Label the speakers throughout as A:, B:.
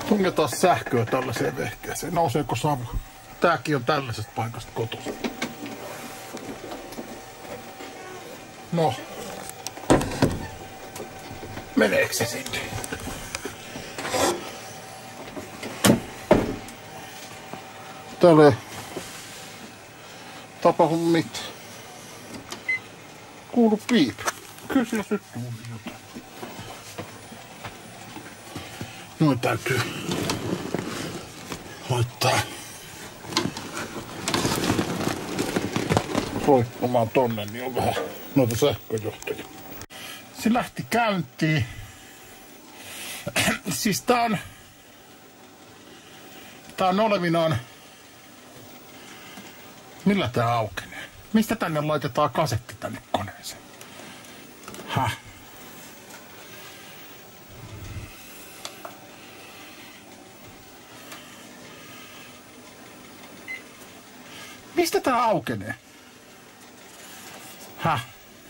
A: Tungetaan sähköä tällaiseen vehkeeseen. Nouseeko savu? Tääkin on tällaisesta paikasta kotoisin. No. Meneekö se sinne? Täällä ei tapahdu mitään. Kuulu piip. Kyllä siellä syttyy jotain. Noin täytyy laittaa roikkumaan tonne, niin on vähän noita sähköjohtoja. Se lähti käyntiin. Siis tää on olevinaan. Millä tää aukenee? Mistä tänne laitetaan kasetti tänne koneeseen? Häh? Mistä tää aukenee? Häh?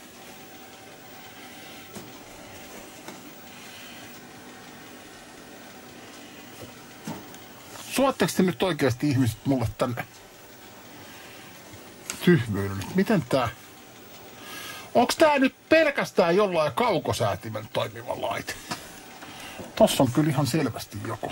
A: Suotteko te nyt oikeasti ihmiset mulle tänne tyhmyyden? Miten tää? Onks tää nyt pelkästään jollain kaukosäätimen toimiva laite? Tossa on kyllä ihan selvästi joku.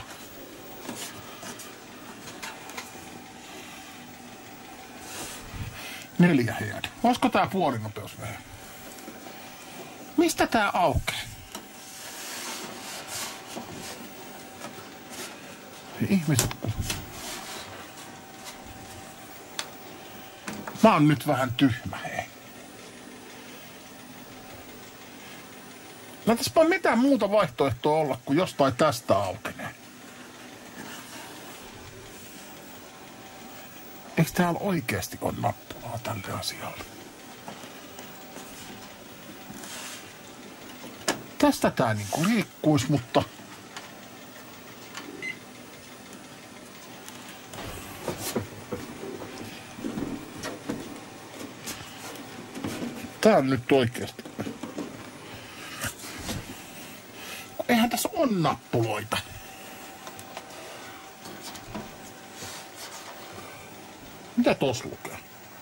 A: Neljä head. Olisiko tää puolinopeus vähän? Mistä tää aukeaa? Ihmiset. Mä oon nyt vähän tyhmä, hei. Näytäisipä mitään muuta vaihtoehtoa olla, kuin jostain tästä aukenee. Eikö täällä oikeesti ole nappulaa tälle asialle? Tästä tää niinku liikkuis, mutta tää on nyt oikeesti. Eihän tässä on nappuloita. Mitä tos lukee?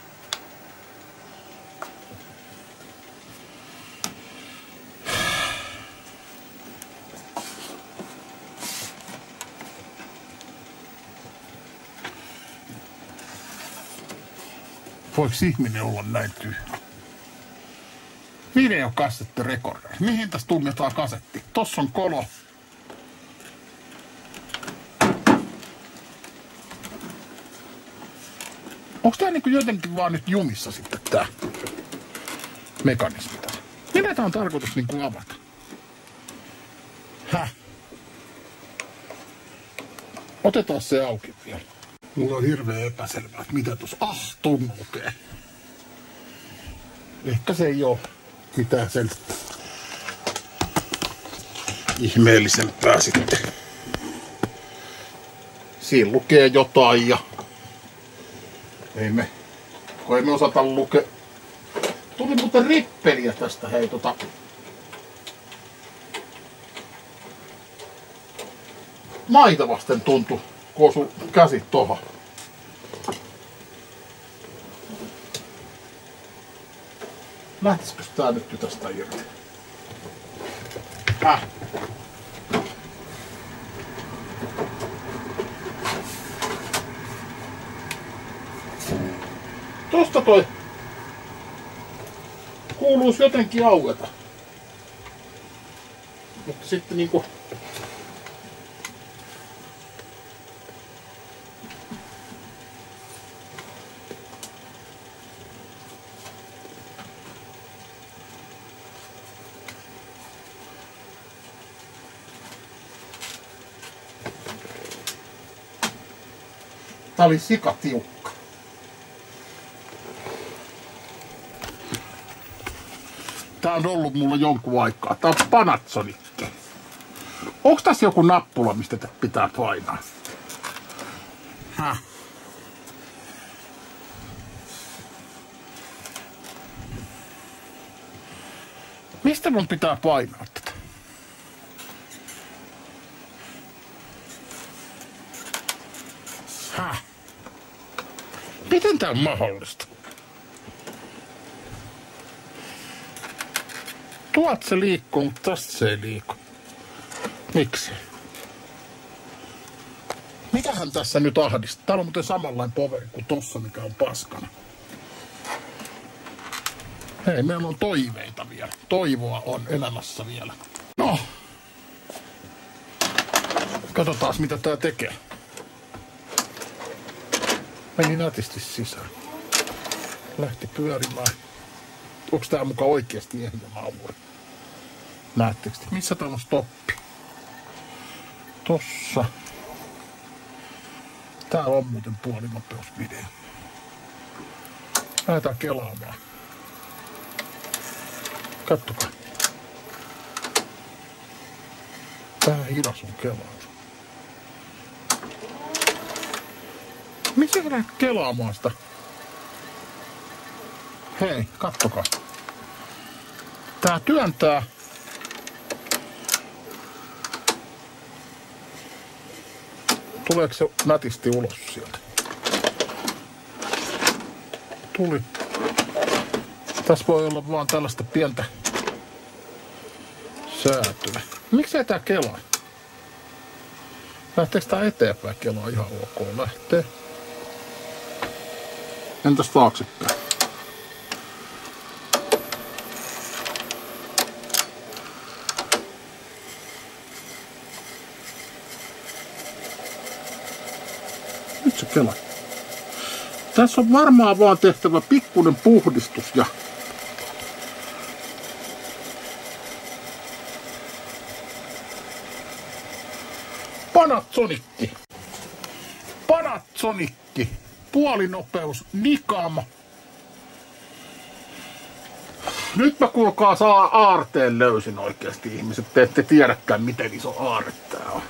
A: Voiko ihminen olla näin tyhmä? Videokassetti recorder. Mihin tässä tunnetaan kasetti? Tossa on kolo. Onks tää niinku jotenkin vaan nyt jumissa sitten tää mekanismi tässä? Miten tää on tarkoitus niinku avata? Häh? Otetaan se auki vielä. Mulla on hirveä epäselvää, että mitä tuossa tunnukee. lukee. Ehkä se ei oo mitään sen ihmeellisempää sitten. Siinä lukee jotain ja kun ei me osata lukea. Tuli muuten rippeliä tästä, hei maita vasten tuntui, kun osui käsit tohon. Lähtisikö tää nyt tästä irti? Tosta toi kuuluisi jotenkin aueta. Mutta sitten niinku tää oli sikatiukka. Tää on ollut mulla jonkun aikaa. Tää on Panasonic. Onks tässä joku nappula, mistä pitää painaa? Mistä mun pitää painaa tätä? Miten tää on mahdollista? Tuolta se liikkuu, mutta tästä se ei liiku. Miksi? Mikähän tässä nyt ahdistaa? Täällä on muuten samanlainen poveri kuin tossa, mikä on paskana. Hei, meillä on toiveita vielä. Toivoa on elämässä vielä. No. Katsotaan, mitä tää tekee. Meni nätisti sisään. Lähti pyörimään. Onks tää muka oikeesti ehjän avulla? Näettekö te? Missä täällä on stoppi? Tossa. Tää on muuten puolinopeusvideo. Lähdetään kelaamaan. Kattokaa. Tää hidas on kelaus. Miksi sä lähdet kelaamaan sitä? Hei, kattokaa. Tää työntää. Tuleeko se nätisti ulos sieltä? Tuli. Tässä voi olla vaan tällaista pientä säätöä. Miksei tää kelaa? Lähteekö tää eteenpäin? Kelaa ihan ok. Lähtee. Entäs taaksepäin? Nyt se kelaa. Tässä on varmaan vaan tehtävä pikkuinen puhdistus ja Panasonic, puolinopeus, Nikama. Nyt mä kuulkaa saa aarteen löysin oikeesti ihmiset, te ette tiedäkään miten iso aarre tää on.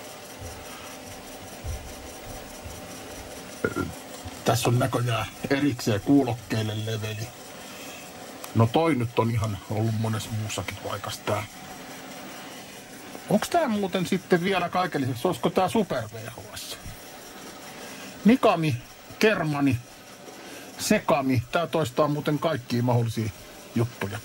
A: Tässä on näköjään erikseen kuulokkeille leveli. No toi nyt on ihan ollut monessa muussakin paikassa tää. Onks tää muuten sitten vielä kaiken lisäksi, olisiko tää Super VHS? Nikami, Kermani, Sekami, tää toistaa muuten kaikkia mahdollisia juttuja.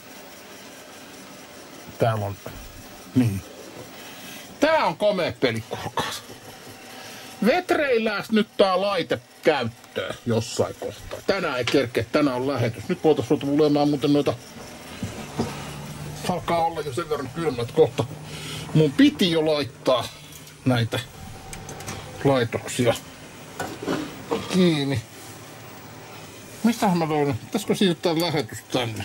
A: Täällä on, niin. Tää on komea peli, kuulkaas. Vetreillääs nyt tää laite käyttöön jossain kohtaa. Tänään ei kerkeä, tänään on lähetys. Nyt voitais ruveta luemaan muuten noita. Alkaa olla jo sen verran kylmät kohta. Mun piti jo laittaa näitä laitoksia kiinni. Mistähän mä löydän? Pitäisikö siirtää lähetys tänne?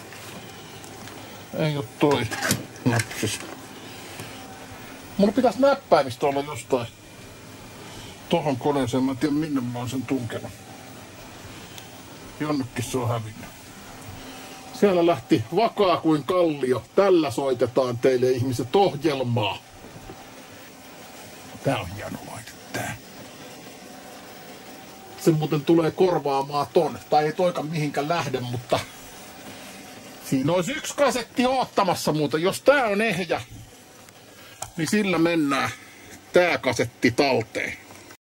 A: Ei oo toi napsis. Mulla pitäis näppäimistä olla jostain tohon koneeseen. Mä en tiedä minne mä oon sen tunkenut. Jonnekin se on hävinnyt. Siellä lähti Vakaa kuin kallio. Tällä soitetaan teille ihmiset ohjelmaa. Tää on hieno laite tää. Se muuten tulee korvaamaan ton. Tai ei toika mihinkään lähde, mutta siinä olisi yksi kasetti oottamassa muuten. Jos tää on ehjä, niin sillä mennään tää kasetti talteen.